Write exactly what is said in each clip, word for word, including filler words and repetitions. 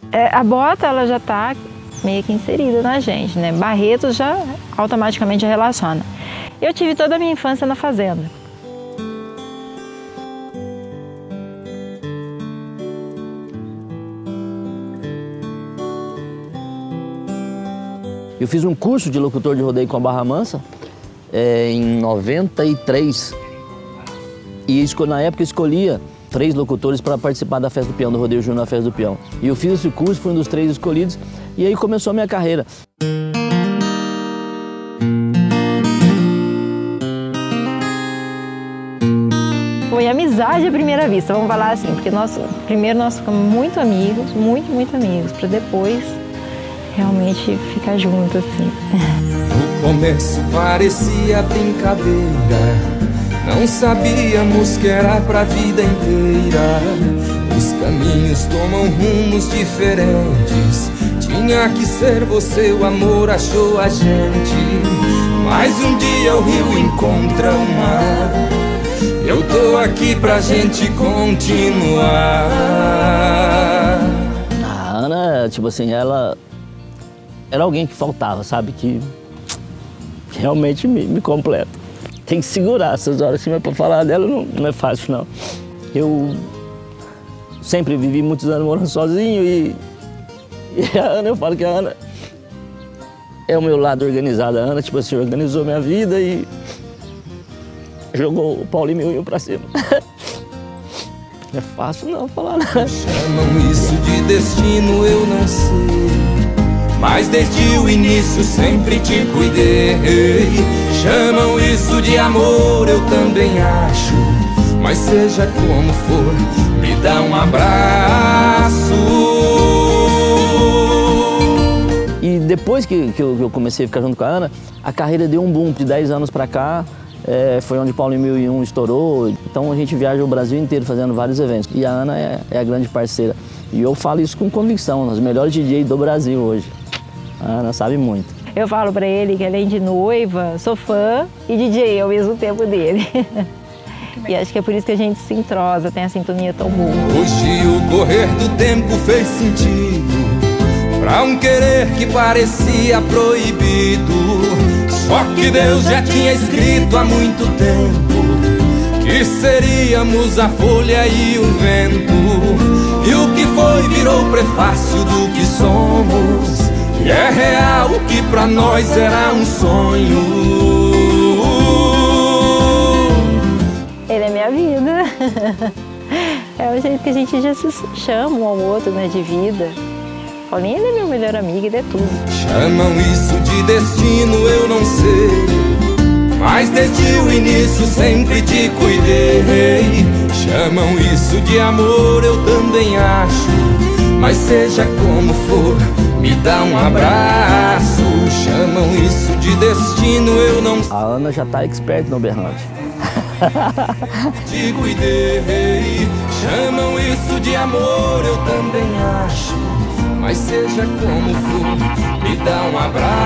É, a bota, ela já está meio que inserida na gente, né? Barretos já automaticamente relaciona. Eu tive toda a minha infância na fazenda. Eu fiz um curso de locutor de rodeio com a Barra Mansa é, em noventa e três. E na época eu escolhia três locutores para participar da Festa do Peão, do Rodeio Júnior na Festa do Peão. E eu fiz esse curso, fui um dos três escolhidos, e aí começou a minha carreira. Foi amizade à primeira vista, vamos falar assim, porque nós, primeiro nós ficamos muito amigos, muito, muito amigos, para depois realmente ficar junto, assim. No começo parecia brincadeira, não sabíamos que era pra vida inteira. Os caminhos tomam rumos diferentes, tinha que ser você, o amor achou a gente. Mas um dia o rio encontra o mar, eu tô aqui pra gente continuar. A Ana, tipo assim, ela era alguém que faltava, sabe? Que, que realmente me, me completa. Tem que segurar essas horas assim, mas pra falar dela não, não é fácil, não. Eu sempre vivi muitos anos morando sozinho e, e a Ana, eu falo que a Ana é o meu lado organizado. A Ana, tipo assim, organizou minha vida e jogou o Paulinho Mil e um pra cima. Não é fácil não falar nada. Chamam isso de destino, eu não sei, mas desde o início sempre te cuidei. Chamam isso de amor, eu também acho, mas seja como for, me dá um abraço. E depois que, que, eu, que eu comecei a ficar junto com a Ana, a carreira deu um boom. De dez anos pra cá, é, foi onde Paulinho Mil e um estourou. Então a gente viaja o Brasil inteiro fazendo vários eventos. E a Ana é, é a grande parceira. E eu falo isso com convicção, os melhores D Js do Brasil hoje. A Ana sabe muito. Eu falo pra ele que além de noiva, sou fã e D J ao mesmo tempo dele. E acho que é por isso que a gente se entrosa, tem a sintonia tão boa. Hoje o correr do tempo fez sentido pra um querer que parecia proibido. Só que Deus já tinha escrito há muito tempo que seríamos a folha e o vento. E o que foi virou prefácio do que somos. E é real o que pra nós era um sonho. Ele é minha vida. É o jeito que a gente já se chama um ao outro, né, de vida. Paulinho, ele é meu melhor amigo, ele é tudo. Chamam isso de destino, eu não sei, mas desde o início sempre te cuidei. Chamam isso de amor, eu também acho, mas seja como for, me dá um abraço. Chamam isso de destino, eu não sei. A Ana já tá expert no berrante. Te cuidei. Chamam isso de amor, eu também acho, mas seja como for, me dá um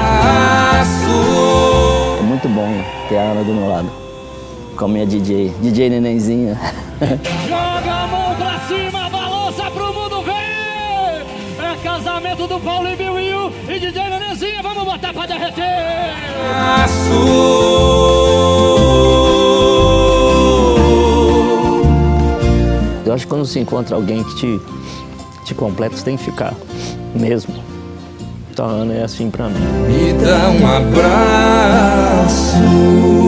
abraço. É muito bom ter a Ana do meu lado, com a minha D J, D J nenenzinha. Joga a mão pra cima, balança pro mundo ver. É casamento do Paulinho Mil e um e D J nenenzinha, vamos botar pra derreter. Eu acho que quando se encontra alguém que te, te completa, você tem que ficar mesmo. Então a Ana é assim pra mim. Me dá um abraço.